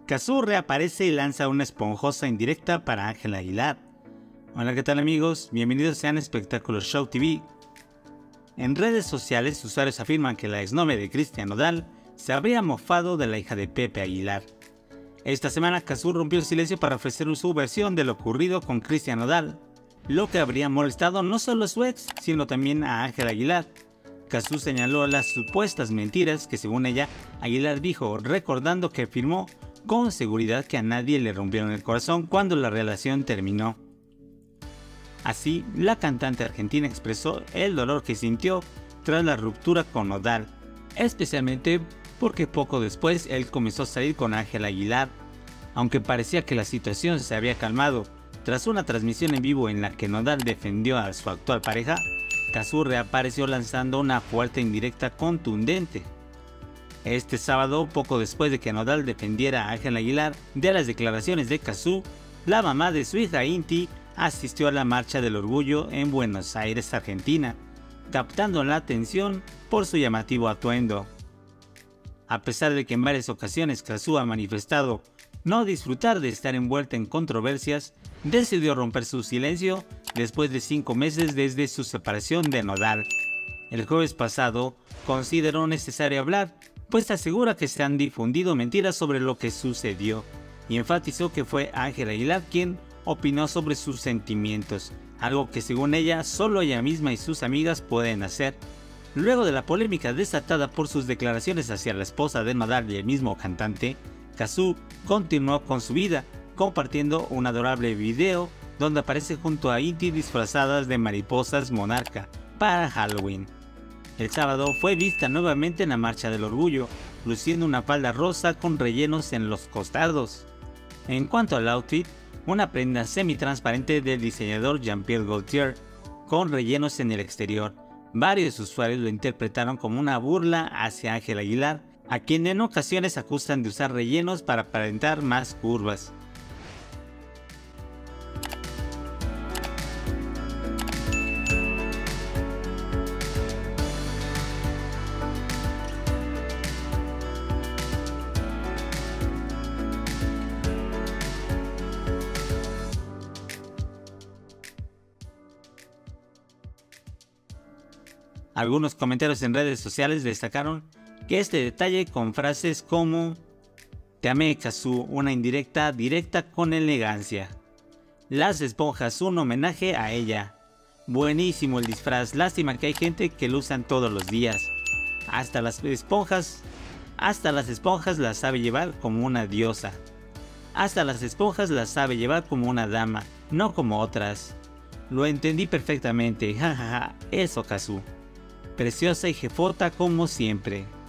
Kazu reaparece y lanza una esponjosa indirecta para Ángel Aguilar. Hola, ¿qué tal amigos? Bienvenidos sean a Espectáculos Show TV. En redes sociales, usuarios afirman que la exnovia de Cristian Nodal se habría mofado de la hija de Pepe Aguilar. Esta semana Kazu rompió el silencio para ofrecer su versión de lo ocurrido con Cristian Nodal, lo que habría molestado no solo a su ex, sino también a Ángel Aguilar. Kazu señaló las supuestas mentiras que según ella, Aguilar dijo, recordando que afirmó con seguridad que a nadie le rompieron el corazón cuando la relación terminó. Así, la cantante argentina expresó el dolor que sintió tras la ruptura con Nodal, especialmente porque poco después él comenzó a salir con Ángel Aguilar. Aunque parecía que la situación se había calmado tras una transmisión en vivo en la que Nodal defendió a su actual pareja, Kazu reapareció lanzando una fuerte indirecta contundente. Este sábado, poco después de que Nodal defendiera a Ángel Aguilar de las declaraciones de Kazu, la mamá de su hija Inti asistió a la Marcha del Orgullo en Buenos Aires, Argentina, captando la atención por su llamativo atuendo. A pesar de que en varias ocasiones Kazu ha manifestado no disfrutar de estar envuelta en controversias, decidió romper su silencio después de 5 meses desde su separación de Nodal. El jueves pasado consideró necesario hablar, pues asegura que se han difundido mentiras sobre lo que sucedió, y enfatizó que fue Ángel Aguilar quien opinó sobre sus sentimientos, algo que según ella solo ella misma y sus amigas pueden hacer. Luego de la polémica desatada por sus declaraciones hacia la esposa de Nodal y el mismo cantante, Kazu continuó con su vida, compartiendo un adorable video donde aparece junto a Inti disfrazadas de mariposas monarca para Halloween. El sábado fue vista nuevamente en la Marcha del Orgullo, luciendo una falda rosa con rellenos en los costados. En cuanto al outfit, una prenda semi-transparente del diseñador Jean-Pierre Gaultier, con rellenos en el exterior. Varios usuarios lo interpretaron como una burla hacia Ángel Aguilar, a quien en ocasiones acusan de usar rellenos para aparentar más curvas. Algunos comentarios en redes sociales destacaron que este detalle con frases como "Te amé, Kazu", una indirecta directa con elegancia. "Las esponjas", un homenaje a ella. "Buenísimo el disfraz, lástima que hay gente que lo usan todos los días. Hasta las esponjas las sabe llevar como una diosa. Hasta las esponjas las sabe llevar como una dama, no como otras. Lo entendí perfectamente, jajaja, eso Kazu. Preciosa y jefota como siempre".